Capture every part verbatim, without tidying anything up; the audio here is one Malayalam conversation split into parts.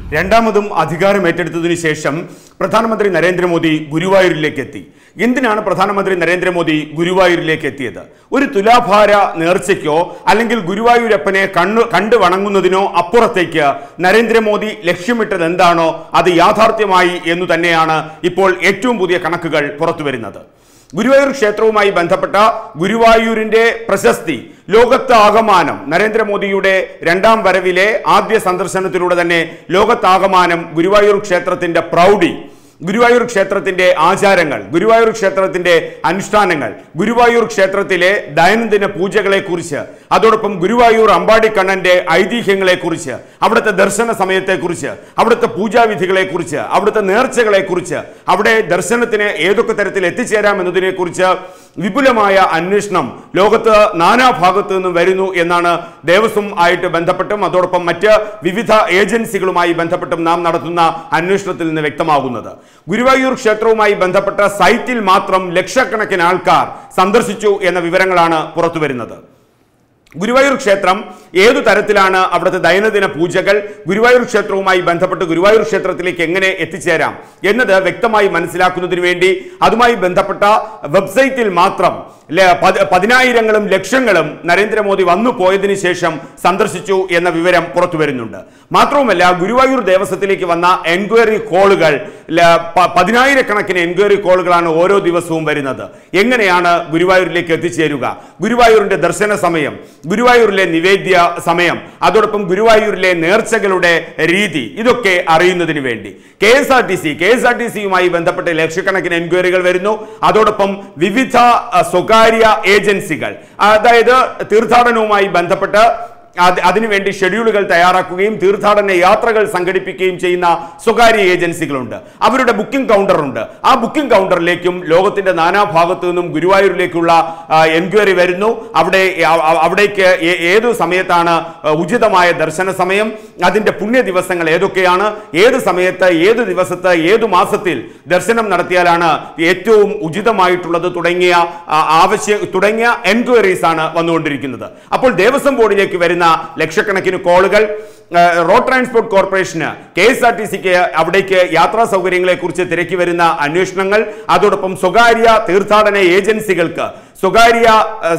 രണ്ടാമതും അധികാരം ഏറ്റെടുത്തതിനു ശേഷം പ്രധാനമന്ത്രി നരേന്ദ്രമോദി ഗുരുവായൂരിലേക്ക് എത്തി. എന്തിനാണ് പ്രധാനമന്ത്രി നരേന്ദ്രമോദി ഗുരുവായൂരിലേക്ക് എത്തിയത്? ഒരു തുലാഭാര നേർച്ചയ്ക്കോ അല്ലെങ്കിൽ ഗുരുവായൂരപ്പനെ കണ്ണു കണ്ടു വണങ്ങുന്നതിനോ അപ്പുറത്തേക്ക് നരേന്ദ്രമോദി ലക്ഷ്യമിട്ടത് എന്താണോ അത് യാഥാർത്ഥ്യമായി എന്നു തന്നെയാണ് ഇപ്പോൾ ഏറ്റവും പുതിയ കണക്കുകൾ പുറത്തുവരുന്നത്. ഗുരുവായൂർ ക്ഷേത്രവുമായി ബന്ധപ്പെട്ട ഗുരുവായൂരിന്റെ പ്രശസ്തി ലോകത്ത് ആകമാനം നരേന്ദ്രമോദിയുടെ രണ്ടാം വരവിലെ ആദ്യ സന്ദർശനത്തിലൂടെ തന്നെ ലോകത്താകമാനം ഗുരുവായൂർ ക്ഷേത്രത്തിന്റെ പ്രൗഢി, ഗുരുവായൂർ ക്ഷേത്രത്തിന്റെ ആചാരങ്ങൾ, ഗുരുവായൂർ ക്ഷേത്രത്തിന്റെ അനുഷ്ഠാനങ്ങൾ, ഗുരുവായൂർ ക്ഷേത്രത്തിലെ ദൈനംദിന പൂജകളെ കുറിച്ച്, അതോടൊപ്പം ഗുരുവായൂർ അമ്പാടിക്കണ്ണന്റെ ഐതിഹ്യങ്ങളെ കുറിച്ച്, അവിടുത്തെ ദർശന സമയത്തെക്കുറിച്ച്, അവിടുത്തെ പൂജാവിധികളെ കുറിച്ച്, അവിടുത്തെ നേർച്ചകളെ കുറിച്ച്, അവിടെ ദർശനത്തിന് ഏതൊക്കെ തരത്തിൽ എത്തിച്ചേരാം എന്നതിനെ കുറിച്ച് വിപുലമായ അന്വേഷണം ലോകത്ത് നാനാഭാഗത്തു നിന്നും വരുന്നു എന്നാണ് ദേവസ്വം ആയിട്ട് ബന്ധപ്പെട്ടും അതോടൊപ്പം മറ്റ് വിവിധ ഏജൻസികളുമായി ബന്ധപ്പെട്ടും നാം നടത്തുന്ന അന്വേഷണത്തിൽ നിന്ന് വ്യക്തമാകുന്നത്. ഗുരുവായൂർ ക്ഷേത്രവുമായി ബന്ധപ്പെട്ട സൈറ്റിൽ മാത്രം ലക്ഷക്കണക്കിന് ആൾക്കാർ സന്ദർശിച്ചു എന്ന വിവരങ്ങളാണ് പുറത്തു വരുന്നത്. ഗുരുവായൂർ ക്ഷേത്രം ഏതു തരത്തിലാണ് അവിടുത്തെ ദൈനംദിന പൂജകൾ, ഗുരുവായൂർ ക്ഷേത്രവുമായി ബന്ധപ്പെട്ട് ഗുരുവായൂർ ക്ഷേത്രത്തിലേക്ക് എങ്ങനെ എത്തിച്ചേരാം എന്നത് വ്യക്തമായി മനസ്സിലാക്കുന്നതിന് വേണ്ടി അതുമായി ബന്ധപ്പെട്ട വെബ്സൈറ്റിൽ മാത്രം പതിനായിരങ്ങളും ലക്ഷങ്ങളും നരേന്ദ്രമോദി വന്നു പോയതിനു ശേഷം സന്ദർശിച്ചു എന്ന വിവരം പുറത്തു വരുന്നുണ്ട്. മാത്രവുമല്ല, ഗുരുവായൂർ ദേവസ്വത്തിലേക്ക് വന്ന എൻക്വയറി കോളുകൾ പതിനായിരക്കണക്കിന് എൻക്വയറി കോളുകളാണ് ഓരോ ദിവസവും വരുന്നത്. എങ്ങനെയാണ് ഗുരുവായൂരിലേക്ക് എത്തിച്ചേരുക, ഗുരുവായൂരിന്റെ ദർശന സമയം, ഗുരുവായൂരിലെ നിവേദ്യ സമയം, അതോടൊപ്പം ഗുരുവായൂരിലെ നേർച്ചകളുടെ രീതി, ഇതൊക്കെ അറിയുന്നതിന് വേണ്ടി K S R T C K S R T സിയുമായി ബന്ധപ്പെട്ട് ലക്ഷക്കണക്കിന് എൻക്വയറികൾ വരുന്നു. അതോടൊപ്പം വിവിധ സ്വകാര്യ ഏജൻസികൾ, അതായത് തീർത്ഥാടനവുമായി ബന്ധപ്പെട്ട് അതിനുവേണ്ടി ഷെഡ്യൂളുകൾ തയ്യാറാക്കുകയും തീർത്ഥാടന യാത്രകൾ സംഘടിപ്പിക്കുകയും ചെയ്യുന്ന സ്വകാര്യ ഏജൻസികളുണ്ട്. അവരുടെ ബുക്കിംഗ് കൗണ്ടറുണ്ട്. ആ ബുക്കിംഗ് കൗണ്ടറിലേക്കും ലോകത്തിന്റെ നാനാഭാഗത്തു നിന്നും ഗുരുവായൂരിലേക്കുള്ള എൻക്വയറി വരുന്നു. അവിടെ അവിടേക്ക് ഏതു സമയത്താണ് ഉചിതമായ ദർശന സമയം, അതിന്റെ പുണ്യ ദിവസങ്ങൾ ഏതൊക്കെയാണ്, ഏത് സമയത്ത് ഏത് ദിവസത്ത് ഏതു മാസത്തിൽ ദർശനം നടത്തിയാലാണ് ഏറ്റവും ഉചിതമായിട്ടുള്ളത് തുടങ്ങിയ ആവശ്യം തുടങ്ങിയ എൻക്വയറീസ് ആണ് വന്നുകൊണ്ടിരിക്കുന്നത്. അപ്പോൾ ദേവസ്വം ബോർഡിലേക്ക് വരുന്ന ലക്ഷക്കണക്കിന് കോളുകൾ, റോഡ് ട്രാൻസ്പോർട്ട് കോർപ്പറേഷന്, കെ എസ് ആർ ടി സിക്ക് അവിടേക്ക് യാത്രാ സൗകര്യങ്ങളെ കുറിച്ച് തിരക്കി വരുന്ന അന്വേഷണങ്ങൾ, അതോടൊപ്പം സ്വകാര്യ തീർത്ഥാടന ഏജൻസികൾക്ക് സ്വകാര്യ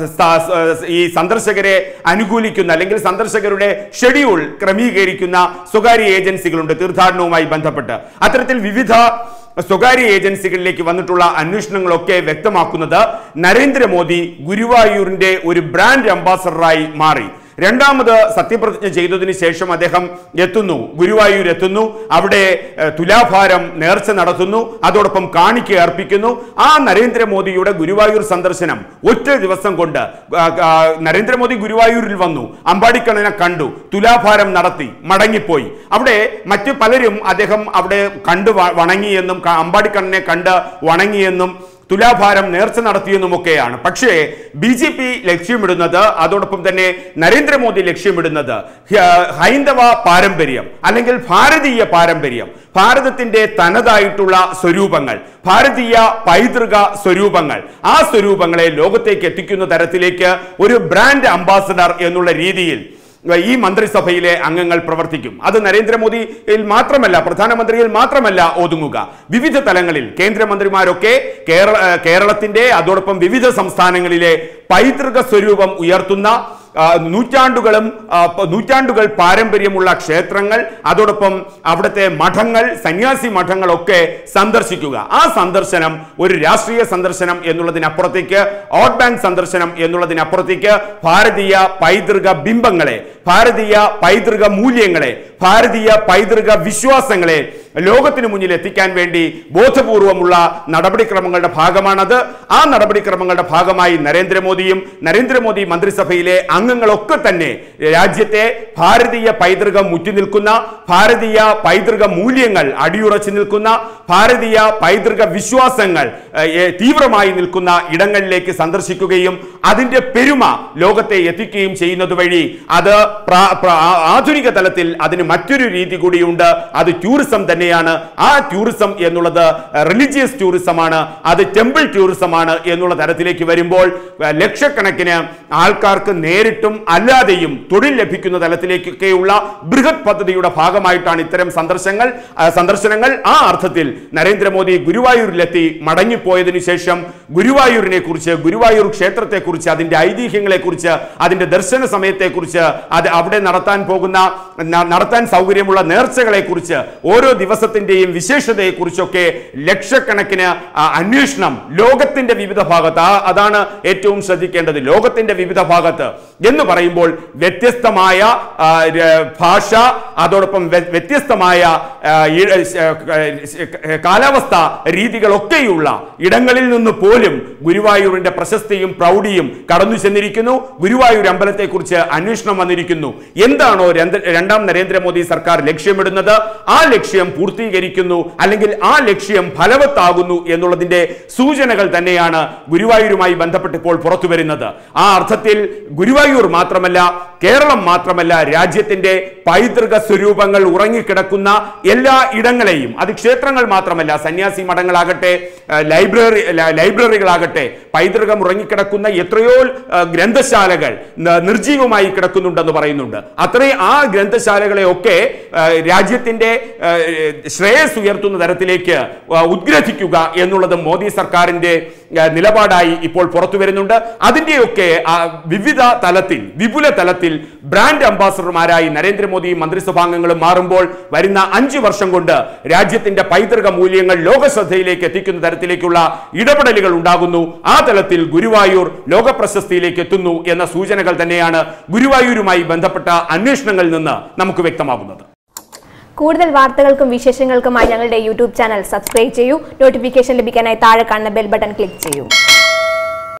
ഈ സന്ദർശകരെ അനുകൂലിക്കുന്ന അല്ലെങ്കിൽ സന്ദർശകരുടെ ഷെഡ്യൂൾ ക്രമീകരിക്കുന്ന സ്വകാര്യ ഏജൻസികളുണ്ട് തീർത്ഥാടനവുമായി ബന്ധപ്പെട്ട്. അത്തരത്തിൽ വിവിധ സ്വകാര്യ ഏജൻസികളിലേക്ക് വന്നിട്ടുള്ള അന്വേഷണങ്ങളൊക്കെ വ്യക്തമാക്കുന്നത് നരേന്ദ്രമോദി ഗുരുവായൂരിന്റെ ഒരു ബ്രാൻഡ് അംബാസഡറായി മാറി. രണ്ടാമത് സത്യപ്രതിജ്ഞ ചെയ്തതിനു ശേഷം അദ്ദേഹം എത്തുന്നു, ഗുരുവായൂർ എത്തുന്നു, അവിടെ തുലാഭാരം നേർച്ച നടത്തുന്നു, അതോടൊപ്പം കാണിക്ക അർപ്പിക്കുന്നു. ആ നരേന്ദ്രമോദിയുടെ ഗുരുവായൂർ സന്ദർശനം ഒറ്റ ദിവസം കൊണ്ട് നരേന്ദ്രമോദി ഗുരുവായൂരിൽ വന്നു, അമ്പാടിക്കണ്ണനെ കണ്ടു, തുലാഭാരം നടത്തി, മടങ്ങിപ്പോയി. അവിടെ മറ്റു പലരും അദ്ദേഹം അവിടെ കണ്ടു വണങ്ങിയെന്നും അമ്പാടിക്കണ്ണനെ കണ്ട് വണങ്ങിയെന്നും തുലാഭാരം നേർച്ച നടത്തിയെന്നുമൊക്കെയാണ്. പക്ഷേ ബി ജെ പി ലക്ഷ്യമിടുന്നത്, അതോടൊപ്പം തന്നെ നരേന്ദ്രമോദി ലക്ഷ്യമിടുന്നത് ഹൈന്ദവ പാരമ്പര്യം അല്ലെങ്കിൽ ഭാരതീയ പാരമ്പര്യം, ഭാരതത്തിന്റെ തനതായിട്ടുള്ള സ്വരൂപങ്ങൾ, ഭാരതീയ പൈതൃക സ്വരൂപങ്ങൾ, ആ സ്വരൂപങ്ങളെ ലോകത്തേക്ക് എത്തിക്കുന്ന തരത്തിലേക്ക് ഒരു ബ്രാൻഡ് അംബാസഡർ എന്നുള്ള രീതിയിൽ ഈ മന്ത്രിസഭയിലെ അംഗങ്ങൾ പ്രവർത്തിക്കും. അത് നരേന്ദ്രമോദിയിൽ മാത്രമല്ല, പ്രധാനമന്ത്രിയിൽ മാത്രമല്ല ഒതുങ്ങുക. വിവിധ തലങ്ങളിൽ കേന്ദ്രമന്ത്രിമാരൊക്കെ കേരള കേരളത്തിന്റെ അതോടൊപ്പം വിവിധ സംസ്ഥാനങ്ങളിലെ പൈതൃക സ്വരൂപം ഉയർത്തുന്ന നൂറ്റാണ്ടുകളും നൂറ്റാണ്ടുകൾ പാരമ്പര്യമുള്ള ക്ഷേത്രങ്ങൾ, അതോടൊപ്പം അവിടുത്തെ മഠങ്ങൾ, സന്യാസി മഠങ്ങളൊക്കെ സന്ദർശിക്കുക. ആ സന്ദർശനം ഒരു രാഷ്ട്രീയ സന്ദർശനം എന്നുള്ളതിനപ്പുറത്തേക്ക്, വോട്ട് ബാങ്ക് സന്ദർശനം എന്നുള്ളതിനപ്പുറത്തേക്ക് ഭാരതീയ പൈതൃക ബിംബങ്ങളെ, ഭാരതീയ പൈതൃക മൂല്യങ്ങളെ, ഭാരതീയ പൈതൃക വിശ്വാസങ്ങളെ ലോകത്തിന് മുന്നിൽ എത്തിക്കാൻ വേണ്ടി ബോധപൂർവമുള്ള നടപടിക്രമങ്ങളുടെ ഭാഗമാണത്. ആ നടപടിക്രമങ്ങളുടെ ഭാഗമായി നരേന്ദ്രമോദിയും നരേന്ദ്രമോദി മന്ത്രിസഭയിലെ അംഗങ്ങളൊക്കെ തന്നെ രാജ്യത്തെ ഭാരതീയ പൈതൃകം മുറ്റി നിൽക്കുന്ന, ഭാരതീയ പൈതൃക മൂല്യങ്ങൾ അടിയുറച്ചു നിൽക്കുന്ന, ഭാരതീയ പൈതൃക വിശ്വാസങ്ങൾ തീവ്രമായി നിൽക്കുന്ന ഇടങ്ങളിലേക്ക് സന്ദർശിക്കുകയും അതിന്റെ പെരുമ ലോകത്തെ എത്തിക്കുകയും ചെയ്യുന്നത് വഴി അത് ആധുനിക തലത്തിൽ അതിന് മറ്റൊരു രീതി കൂടിയുണ്ട്. അത് ടൂറിസം തന്നെയാണ്. ആ ടൂറിസം എന്നുള്ളത് റിലീജിയസ് ടൂറിസമാണ്, അത് ടെമ്പിൾ ടൂറിസമാണ് എന്നുള്ള തരത്തിലേക്ക് വരുമ്പോൾ ലക്ഷക്കണക്കിന് ആൾക്കാർക്ക് നേരിട്ടും അല്ലാതെയും തൊഴിൽ ലഭിക്കുന്ന തലത്തിലേക്കൊക്കെയുള്ള ബൃഹത് പദ്ധതിയുടെ ഭാഗമായിട്ടാണ് ഇത്തരം സന്ദർശനങ്ങൾ സന്ദർശനങ്ങൾ ആ അർത്ഥത്തിൽ നരേന്ദ്രമോദി ഗുരുവായൂരിലെത്തി മടങ്ങിപ്പോയതിനു ശേഷം ഗുരുവായൂരിനെ കുറിച്ച്, ഗുരുവായൂർ ക്ഷേത്രത്തെക്കുറിച്ച്, അതിന്റെ ഐതിഹ്യങ്ങളെ കുറിച്ച്, അതിന്റെ ദർശന സമയത്തെക്കുറിച്ച്, അത് അവിടെ നടത്താൻ പോകുന്ന നടത്താൻ സൗകര്യമുള്ള നേർച്ചകളെ കുറിച്ച്, ഓരോ ദിവസത്തിന്റെയും വിശേഷതയെ കുറിച്ചൊക്കെ ലക്ഷക്കണക്കിന് അന്വേഷണം ലോകത്തിന്റെ വിവിധ ഭാഗത്ത്, അതാണ് ഏറ്റവും ശ്രദ്ധിക്കേണ്ടത്. ലോകത്തിന്റെ വിവിധ ഭാഗത്ത് എന്ന് പറയുമ്പോൾ വ്യത്യസ്തമായ ഭാഷ, അതോടൊപ്പം വ്യത്യസ്തമായ കാലാവസ്ഥ രീതികളൊക്കെയുള്ള ഇടങ്ങളിൽ നിന്ന് പോലും ഗുരുവായൂരിന്റെ പ്രശസ്തിയും പ്രൗഢിയും കടന്നു ചെന്നിരിക്കുന്നു. ഗുരുവായൂർ അമ്പലത്തെ കുറിച്ച് അന്വേഷണം വന്നിരിക്കുന്നു. എന്താണോ രണ്ടാം നരേന്ദ്രമോദി സർക്കാർ ലക്ഷ്യമിടുന്നത് ആ ലക്ഷ്യം പൂർത്തീകരിക്കുന്നു, അല്ലെങ്കിൽ ആ ലക്ഷ്യം ഫലവത്താകുന്നു എന്നുള്ളതിന്റെ സൂചനകൾ തന്നെയാണ് ഗുരുവായൂരുമായി ബന്ധപ്പെട്ട് ഇപ്പോൾ പുറത്തു വരുന്നത്. ആ അർത്ഥത്തിൽ ഗുരുവായൂർ മാത്രമല്ല, കേരളം മാത്രമല്ല, രാജ്യത്തിന്റെ പൈതൃക സ്വരൂപങ്ങൾ ഉറങ്ങിക്കിടക്കുന്ന എല്ലാ ഇടങ്ങളെയും, അത് ക്ഷേത്രങ്ങൾ മാത്രമല്ല, സന്യാസി മഠങ്ങളാകട്ടെ, ലൈബ്രറി ലൈബ്രറികളാകട്ടെ, പൈതൃകം ഉറങ്ങിക്കിടക്കുന്ന എത്രയോ ഗ്രന്ഥശാലകൾ നിർജീവമായി കിടക്കുന്നുണ്ടെന്ന് പറയുന്നുണ്ട്. അത്രയും ആ ഗ്രന്ഥശാലകളെ ഒക്കെ രാജ്യത്തിന്റെ ശ്രേയസ് ഉയർത്തുന്ന തരത്തിലേക്ക് ഉദ്ഗ്രഥിക്കുക എന്നുള്ളത് മോദി സർക്കാരിന്റെ നിലപാടായി ഇപ്പോൾ പുറത്തു വരുന്നുണ്ട്. അതിന്റെയൊക്കെ വിവിധ തലത്തിൽ, വിപുല തലത്തിൽ ബ്രാൻഡ് അംബാസഡർമാരായി നരേന്ദ്രമോദിയും മന്ത്രിസഭാംഗങ്ങളും മാറുമ്പോൾ വരുന്ന അഞ്ചു വർഷം കൊണ്ട് രാജ്യത്തിന്റെ പൈതൃക മൂല്യങ്ങൾ ലോകശ്രദ്ധയിലേക്ക് എത്തിക്കുന്ന തരത്തിലേക്കുള്ള ഇടപെടലുകൾ ഉണ്ടാകുന്നു. ആ തലത്തിൽ ഗുരുവായൂർ ലോകപ്രശസ്തിയിലേക്ക് എത്തുന്നു എന്ന സൂചനകൾ തന്നെയാണ് ഗുരുവായൂരുമായി ബന്ധപ്പെട്ട അന്വേഷണങ്ങളിൽ നിന്ന് നമുക്ക് വ്യക്തമാകുന്നത്. കൂടുതൽ വാർത്തകൾക്കും വിശേഷങ്ങൾക്കുമായി ഞങ്ങളുടെ യൂട്യൂബ് ചാനൽ സബ്സ്ക്രൈബ് ചെയ്യൂ. നോട്ടിഫിക്കേഷൻ ലഭിക്കാനായി താഴെ കാണുന്ന ബെൽ ബട്ടൺ ക്ലിക്ക് ചെയ്യൂ.